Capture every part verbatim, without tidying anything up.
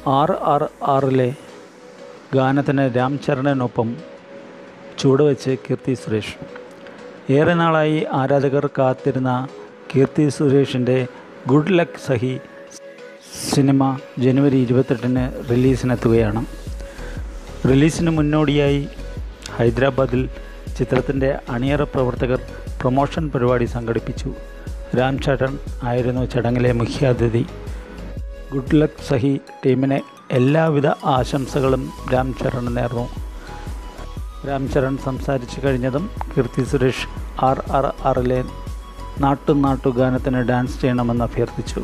R R ആറിലെ ഗാനത്തിന് രാം ചരണിനൊപ്പം ചുവടുവെച്ച് കീർത്തി സുരേഷ്. ഏറെ നാളായി ആരാധകർ കാത്തിരുന്ന കീർത്തി സുരേഷിൻ്റെ ഗുഡ് ലക്ക് സഹി സിനിമ ജനുവരി ഇരുപത്തെട്ടിന് റിലീസിനെത്തുകയാണ്. റിലീസിന് മുന്നോടിയായി ഹൈദരാബാദിൽ ചിത്രത്തിൻ്റെ അണിയറ പ്രവർത്തകർ പ്രൊമോഷൻ പരിപാടി സംഘടിപ്പിച്ചു. രാം ചരൺ ആയിരുന്നു ചടങ്ങിലെ മുഖ്യാതിഥി. ഗുഡ് ലക്ക് സഹി ടീമിന് എല്ലാവിധ ആശംസകളും രാം ചരൺ നേർന്നു. രാം ചരൺ സംസാരിച്ചു കഴിഞ്ഞതും കീർത്തി സുരേഷ് ആർ ആർ ആറിലെ നാട്ടു നാട്ടു ഗാനത്തിന് ഡാൻസ് ചെയ്യണമെന്ന് അഭ്യർത്ഥിച്ചു.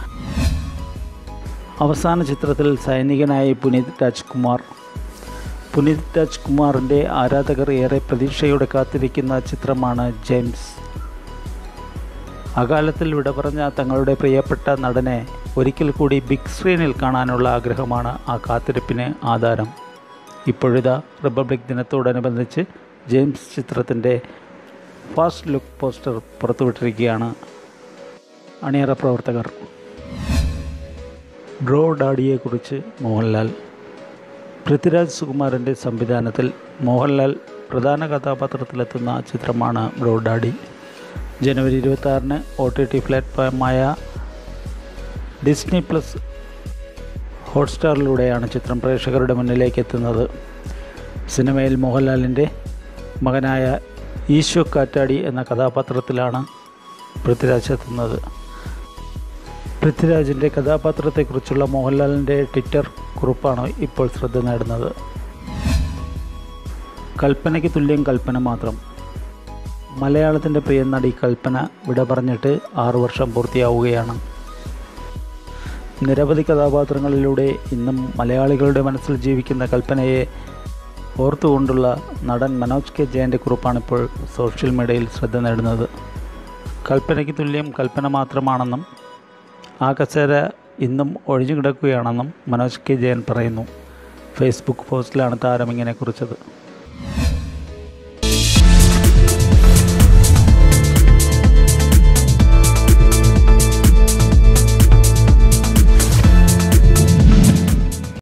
അവസാന ചിത്രത്തിൽ സൈനികനായി പുനീത് രാജ്കുമാർ. പുനീത് രാജ്കുമാറിൻ്റെ ആരാധകർ ഏറെ പ്രതീക്ഷയോടെ കാത്തിരിക്കുന്ന ചിത്രമാണ് ജെയിംസ്. അകാലത്തിൽ വിട പറഞ്ഞ തങ്ങളുടെ പ്രിയപ്പെട്ട നടനെ ഒരിക്കൽ കൂടി ബിഗ് സ്ക്രീനിൽ കാണാനുള്ള ആഗ്രഹമാണ് ആ കാത്തിരിപ്പിന് ആധാരം. ഇപ്പോഴിതാ റിപ്പബ്ലിക് ദിനത്തോടനുബന്ധിച്ച് ജെയിംസ് ചിത്രത്തിൻ്റെ ഫസ്റ്റ് ലുക്ക് പോസ്റ്റർ പുറത്തുവിട്ടിരിക്കുകയാണ് അണിയറ പ്രവർത്തകർ. ബ്രോ ഡാഡിയെക്കുറിച്ച് മോഹൻലാൽ. പൃഥ്വിരാജ് സുകുമാരൻ്റെ സംവിധാനത്തിൽ മോഹൻലാൽ പ്രധാന കഥാപാത്രത്തിലെത്തുന്ന ചിത്രമാണ് ബ്രോ ഡാഡി. ജനുവരി ഇരുപത്താറിന് ഒ ടി ടി പ്ലാറ്റ്ഫോമായ ഡിസ്നി പ്ലസ് ഹോട്ട്സ്റ്റാറിലൂടെയാണ് ചിത്രം പ്രേക്ഷകരുടെ മുന്നിലേക്ക് എത്തുന്നത്. സിനിമയിൽ മോഹൻലാലിൻ്റെ മകനായ ഈശോ കാറ്റാടി എന്ന കഥാപാത്രത്തിലാണ് പൃഥ്വിരാജ് എത്തുന്നത്. പൃഥ്വിരാജിൻ്റെ കഥാപാത്രത്തെക്കുറിച്ചുള്ള മോഹൻലാലിൻ്റെ ട്വിറ്റർ കുറിപ്പാണ് ഇപ്പോൾ ശ്രദ്ധ നേടുന്നത്. കൽപ്പനയ്ക്ക് തുല്യം കൽപ്പന മാത്രം. മലയാളത്തിൻ്റെ പ്രിയ നടി കൽപ്പന വിട പറഞ്ഞിട്ട് ആറു വർഷം പൂർത്തിയാവുകയാണ്. നിരവധി കഥാപാത്രങ്ങളിലൂടെ ഇന്നും മലയാളികളുടെ മനസ്സിൽ ജീവിക്കുന്ന കൽപ്പനയെ ഓർത്തുകൊണ്ടുള്ള നടൻ മനോജ് കെ ജയൻ്റെ കുറിപ്പാണിപ്പോൾ സോഷ്യൽ മീഡിയയിൽ ശ്രദ്ധ നേടുന്നത്. കൽപ്പനയ്ക്ക് തുല്യം കൽപ്പന മാത്രമാണെന്നും ആ കസേര ഇന്നും ഒഴിഞ്ഞു കിടക്കുകയാണെന്നും മനോജ് കെ ജയൻ പറയുന്നു. ഫേസ്ബുക്ക് പോസ്റ്റിലാണ് താരം ഇങ്ങനെ കുറിച്ചത്.